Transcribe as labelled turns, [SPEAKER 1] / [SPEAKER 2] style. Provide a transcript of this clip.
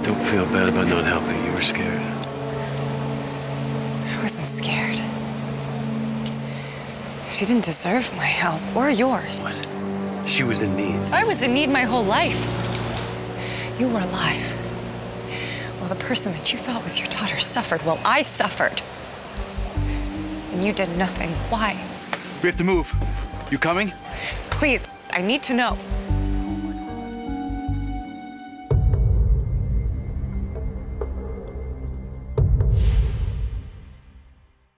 [SPEAKER 1] Don't feel bad about not helping. You were scared.
[SPEAKER 2] I wasn't scared. She didn't deserve my help, or yours.
[SPEAKER 1] What? She was in need.
[SPEAKER 2] I was in need my whole life. You were alive. Well, the person that you thought was your daughter suffered. Well, I suffered. And you did nothing. Why?
[SPEAKER 3] We have to move. You coming?
[SPEAKER 2] Please, I need to know.